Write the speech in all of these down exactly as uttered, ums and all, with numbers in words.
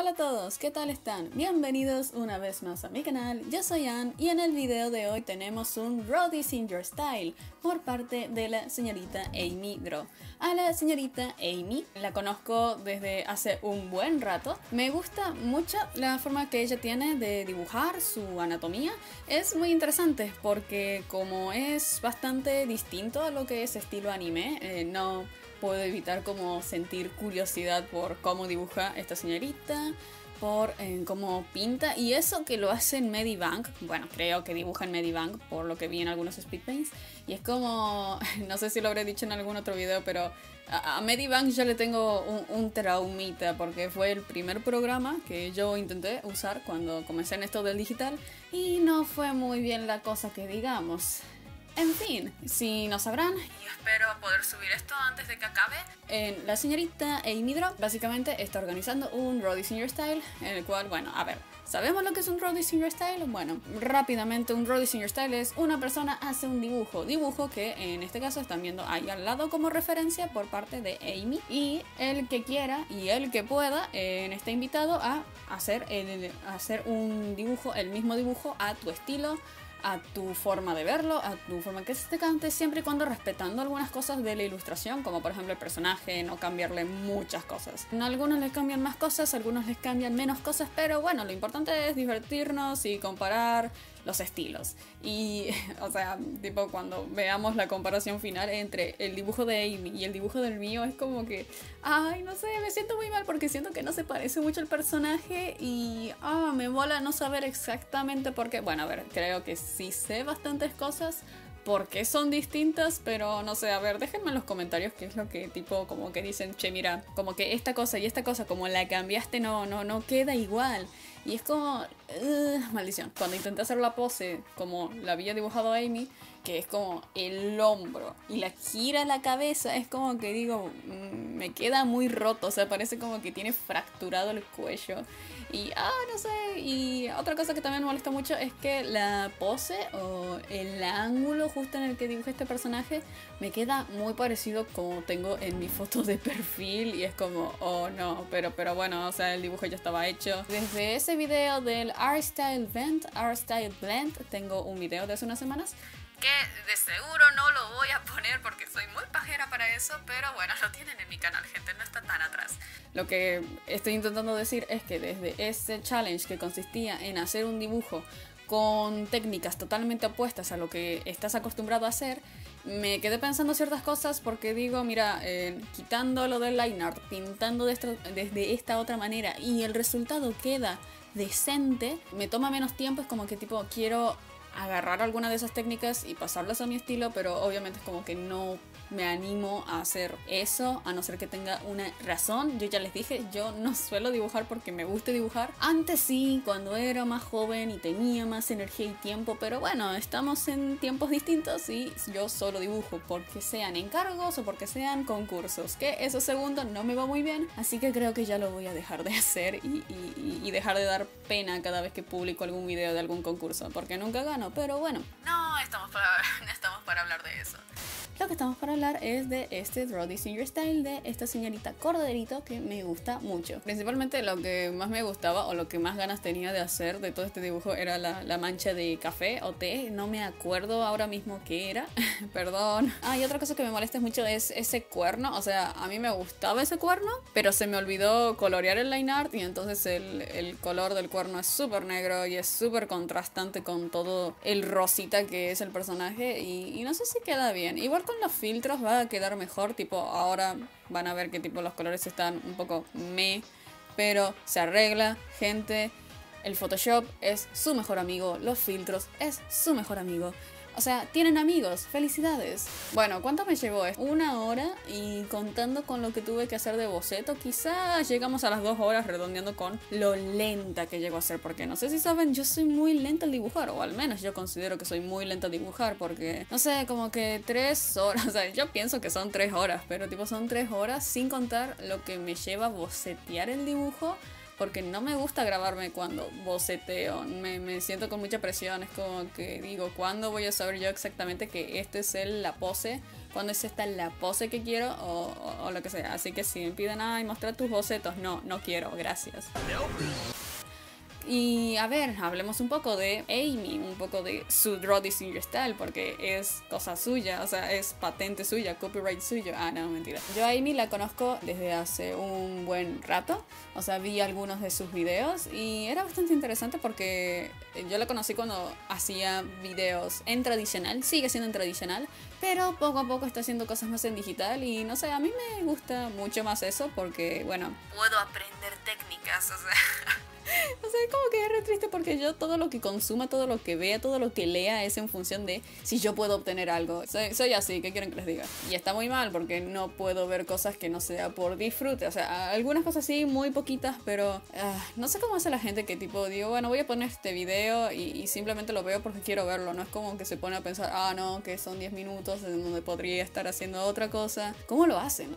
Hola a todos, ¿qué tal están? Bienvenidos una vez más a mi canal, yo soy Ann y en el video de hoy tenemos un Draw This in Your Style por parte de la señorita Amy Draw. A la señorita Amy la conozco desde hace un buen rato, me gusta mucho la forma que ella tiene de dibujar, su anatomía es muy interesante porque como es bastante distinto a lo que es estilo anime, eh, no puedo evitar como sentir curiosidad por cómo dibuja esta señorita, por eh, cómo pinta, y eso que lo hace en Medibank. Bueno, creo que dibuja en Medibank por lo que vi en algunos speed paints, y es como, no sé si lo habré dicho en algún otro video, pero a, a Medibank yo le tengo un, un traumita porque fue el primer programa que yo intenté usar cuando comencé en esto del digital y no fue muy bien la cosa que digamos. En fin, si no sabrán, y espero poder subir esto antes de que acabe, eh, la señorita Amy Draw básicamente está organizando un Draw This in Your Style, en el cual, bueno, a ver, ¿sabemos lo que es un Draw This in Your Style? Bueno, rápidamente, un Draw This in Your Style es una persona hace un dibujo, dibujo que en este caso están viendo ahí al lado como referencia por parte de Amy, y el que quiera y el que pueda eh, está invitado a hacer, el, a hacer un dibujo, el mismo dibujo a tu estilo, a tu forma de verlo, a tu forma que se te cante, siempre y cuando respetando algunas cosas de la ilustración, como por ejemplo el personaje, no cambiarle muchas cosas. A algunos les cambian más cosas, a algunos les cambian menos cosas, pero bueno, lo importante es divertirnos y comparar los estilos. Y, o sea, tipo cuando veamos la comparación final entre el dibujo de Amy y el dibujo del mío, es como que, ay, no sé, me siento muy mal porque siento que no se parece mucho el personaje y, ah, me mola no saber exactamente por qué. Bueno, a ver, creo que sí sé bastantes cosas porque son distintas, pero no sé, a ver, déjenme en los comentarios qué es lo que tipo como que dicen, che, mira, como que esta cosa y esta cosa, como la cambiaste, no, no, no queda igual. Y es como, uh, maldición. Cuando intenté hacer la pose como la había dibujado Amy, que es como el hombro y la gira la cabeza, es como que digo, mmm, me queda muy roto, o sea, parece como que tiene fracturado el cuello. Y, ah, no sé, y otra cosa que también me molesta mucho es que la pose o el ángulo justo en el que dibujé este personaje me queda muy parecido como tengo en mi foto de perfil y es como, oh no, pero, pero bueno, o sea, el dibujo ya estaba hecho. Desde ese video del Art Style Blend, Art Style Blend, tengo un video de hace unas semanas que de seguro no lo voy a poner porque soy muy pajera para eso, pero bueno, lo tienen en mi canal, gente, no está tan atrás. Lo que estoy intentando decir es que desde ese challenge que consistía en hacer un dibujo con técnicas totalmente opuestas a lo que estás acostumbrado a hacer, me quedé pensando ciertas cosas porque digo, mira, eh, quitando lo del line art, pintando de esta, desde esta otra manera y el resultado queda decente, me toma menos tiempo, es como que tipo quiero agarrar alguna de esas técnicas y pasarlas a mi estilo, pero obviamente es como que no me animo a hacer eso, a no ser que tenga una razón. Yo ya les dije, yo no suelo dibujar porque me gusta dibujar. Antes sí, cuando era más joven y tenía más energía y tiempo, pero bueno, estamos en tiempos distintos y yo solo dibujo porque sean encargos o porque sean concursos, que eso segundo no me va muy bien, así que creo que ya lo voy a dejar de hacer y, y, y dejar de dar pena cada vez que publico algún video de algún concurso, porque nunca gano, pero bueno, no estamos para, no estamos para hablar de eso. Lo que estamos para hablar es de este Draw This in Your Style de esta señorita Corderito que me gusta mucho. Principalmente lo que más me gustaba o lo que más ganas tenía de hacer de todo este dibujo era la, la mancha de café o té, no me acuerdo ahora mismo qué era, perdón. Ah, y otra cosa que me molesta mucho es ese cuerno, o sea, a mí me gustaba ese cuerno, pero se me olvidó colorear el line art y entonces el, el color del cuerno es súper negro y es súper contrastante con todo el rosita que es el personaje y, y no sé si queda bien. Igual con los filtros va a quedar mejor, tipo ahora van a ver que tipo los colores están un poco meh, pero se arregla, gente. El Photoshop es su mejor amigo, los filtros es su mejor amigo. O sea, tienen amigos, felicidades. Bueno, ¿cuánto me llevó esto? Una hora y contando con lo que tuve que hacer de boceto, quizás llegamos a las dos horas redondeando con lo lenta que llego a ser. Porque no sé si saben, yo soy muy lenta al dibujar, o al menos yo considero que soy muy lenta al dibujar porque, no sé, como que tres horas, o sea, yo pienso que son tres horas, pero tipo son tres horas sin contar lo que me lleva a bocetear el dibujo, porque no me gusta grabarme cuando boceteo, me, me siento con mucha presión, es como que digo, ¿cuándo voy a saber yo exactamente que esta es el, la pose? ¿Cuándo es esta la pose que quiero? O, o, o lo que sea, así que si me piden, ay, mostrar tus bocetos, no, no quiero, gracias. Y a ver, hablemos un poco de Amy, un poco de su Draw This In Your Style, porque es cosa suya, o sea, es patente suya, copyright suyo. Ah, no, mentira. Yo a Amy la conozco desde hace un buen rato, o sea, vi algunos de sus videos y era bastante interesante porque yo la conocí cuando hacía videos en tradicional, sigue siendo en tradicional, pero poco a poco está haciendo cosas más en digital y no sé, a mí me gusta mucho más eso porque, bueno, puedo aprender técnicas, o sea... O sea, como que es re triste porque yo todo lo que consuma, todo lo que vea, todo lo que lea es en función de si yo puedo obtener algo. Soy, soy así, ¿qué quieren que les diga? Y está muy mal porque no puedo ver cosas que no sea por disfrute. O sea, algunas cosas sí, muy poquitas, pero uh, no sé cómo hace la gente que tipo digo, bueno, voy a poner este video y, y simplemente lo veo porque quiero verlo. No es como que se pone a pensar, ah, no, que son diez minutos en donde podría estar haciendo otra cosa. ¿Cómo lo hacen?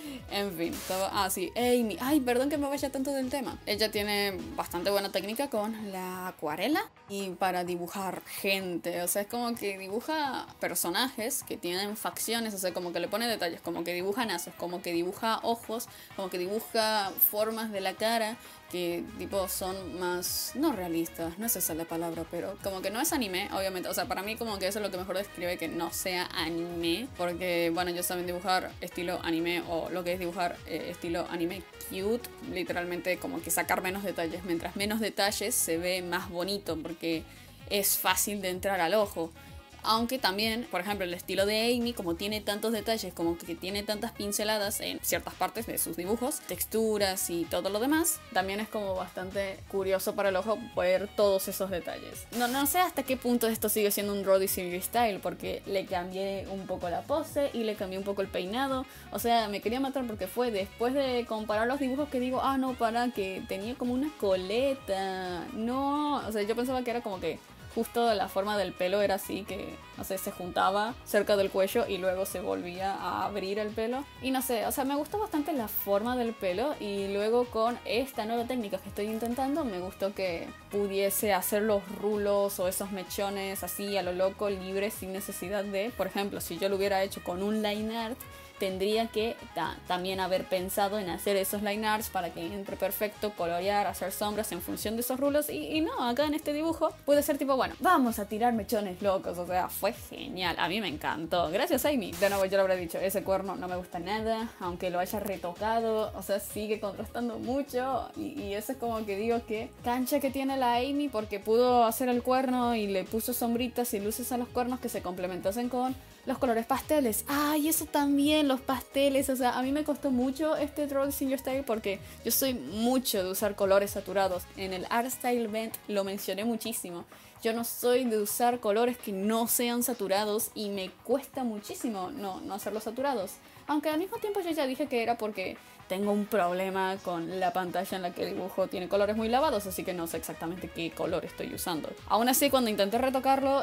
En fin, todo... Ah, sí, Amy. Ay, perdón que me vaya tanto del tema. Ella tiene bastante buena técnica con la acuarela y para dibujar gente, o sea, es como que dibuja personajes que tienen facciones, o sea, como que le pone detalles, como que dibuja nazos, como que dibuja ojos, como que dibuja formas de la cara que tipo son más, no realistas, no es esa la palabra, pero como que no es anime, obviamente, o sea, para mí como que eso es lo que mejor describe que no sea anime, porque bueno, ellos saben dibujar estilo anime o lo que es dibujar eh, estilo anime cute, literalmente como que sacar menos detalles, mientras menos detalles se ve más bonito porque es fácil de entrar al ojo. Aunque también, por ejemplo, el estilo de Amy, como tiene tantos detalles, como que tiene tantas pinceladas en ciertas partes de sus dibujos, texturas y todo lo demás, también es como bastante curioso para el ojo ver todos esos detalles. No, no sé hasta qué punto esto sigue siendo un Draw This In Your Style, porque le cambié un poco la pose y le cambié un poco el peinado. O sea, me quería matar porque fue después de comparar los dibujos que digo, ah, no, para, que tenía como una coleta. No, o sea, yo pensaba que era como que justo la forma del pelo era así, que no sé, se juntaba cerca del cuello y luego se volvía a abrir el pelo. Y no sé, o sea, me gustó bastante la forma del pelo y luego con esta nueva técnica que estoy intentando me gustó que pudiese hacer los rulos o esos mechones así a lo loco, libres, sin necesidad de, por ejemplo, si yo lo hubiera hecho con un line art, tendría que ta también haber pensado en hacer esos line arts para que entre perfecto, colorear, hacer sombras en función de esos rulos y, y no, acá en este dibujo puede ser tipo, bueno, vamos a tirar mechones locos, o sea, fue genial, a mí me encantó, gracias Amy. De nuevo yo lo habré dicho, ese cuerno no me gusta nada, aunque lo haya retocado, o sea, sigue contrastando mucho y, y eso es como que digo que cancha que tiene la Amy porque pudo hacer el cuerno y le puso sombritas y luces a los cuernos que se complementasen con los colores pasteles. Ay, eso también, los pasteles. O sea, a mí me costó mucho este Draw This In Your Style porque yo soy mucho de usar colores saturados. En el Art Style Event lo mencioné muchísimo. Yo no soy de usar colores que no sean saturados y me cuesta muchísimo no, no hacerlos saturados. Aunque al mismo tiempo yo ya dije que era porque tengo un problema con la pantalla en la que dibujo, tiene colores muy lavados, así que no sé exactamente qué color estoy usando. Aún así, cuando intenté retocarlo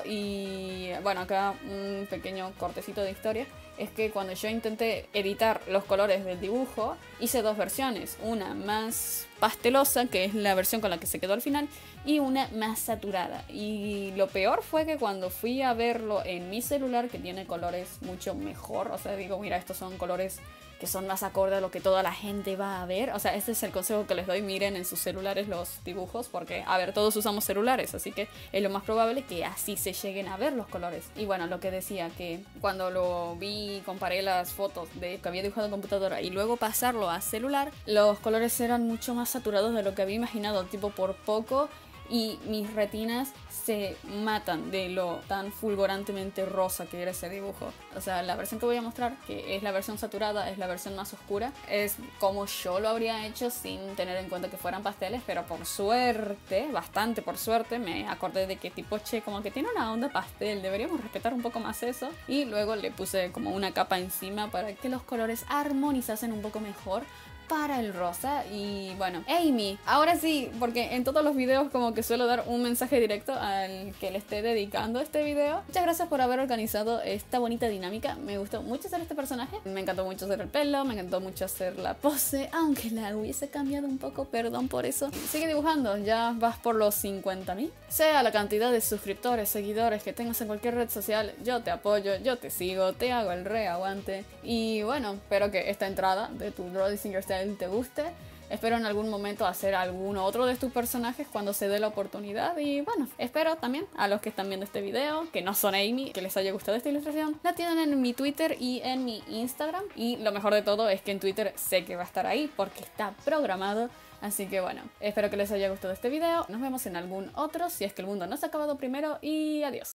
y bueno, acá un pequeño cortecito de historia, es que cuando yo intenté editar los colores del dibujo, hice dos versiones, una más pastelosa, que es la versión con la que se quedó al final, y una más saturada. Y lo peor fue que cuando fui a verlo en mi celular, que tiene colores mucho mejor, o sea, digo, mira, estos son colores que son más acorde a lo que toda la gente va a ver. O sea, este es el consejo que les doy, miren en sus celulares los dibujos, porque, a ver, todos usamos celulares, así que es lo más probable que así se lleguen a ver los colores. Y bueno, lo que decía, que cuando lo vi, comparé las fotos de que había dibujado en computadora y luego pasarlo a celular, los colores eran mucho más saturados de lo que había imaginado, tipo por poco, y mis retinas se matan de lo tan fulgurantemente rosa que era ese dibujo. O sea, la versión que voy a mostrar, que es la versión saturada, es la versión más oscura, es como yo lo habría hecho sin tener en cuenta que fueran pasteles, pero por suerte, bastante por suerte, me acordé de que tipo, che, como que tiene una onda pastel, deberíamos respetar un poco más eso. Y luego le puse como una capa encima para que los colores armonizasen un poco mejor. para el rosa. Y bueno, Amy, ahora sí, porque en todos los videos como que suelo dar un mensaje directo al que le esté dedicando este video. Muchas gracias por haber organizado esta bonita dinámica. Me gustó mucho hacer este personaje, me encantó mucho hacer el pelo, me encantó mucho hacer la pose, aunque la hubiese cambiado un poco, perdón por eso. Sigue dibujando, ya vas por los cincuenta mil. Sea la cantidad de suscriptores, seguidores que tengas en cualquier red social, yo te apoyo, yo te sigo, te hago el re aguante. Y bueno, espero que esta entrada de tu Draw This In Your Style te guste. Espero en algún momento hacer alguno otro de tus personajes cuando se dé la oportunidad. Y bueno, espero también a los que están viendo este video, que no son Amy, que les haya gustado esta ilustración. La tienen en mi Twitter y en mi Instagram. Y lo mejor de todo es que en Twitter sé que va a estar ahí porque está programado. Así que bueno, espero que les haya gustado este video. Nos vemos en algún otro, si es que el mundo no se ha acabado primero. Y adiós.